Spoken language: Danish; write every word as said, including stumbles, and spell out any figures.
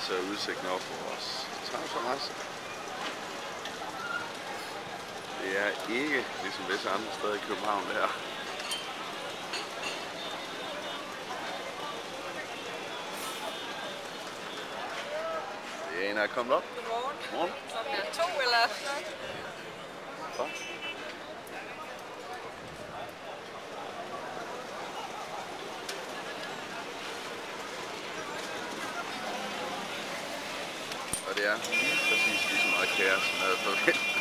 så er udsigten op på vores terrasse. Det er ikke ligesom visse andre steder i København der. Det er en, der er kommet op. Godmorgen. Godmorgen. Klokken er to eller Så. Og det er lige præcis lige så meget kaos, som jeg havde forventet.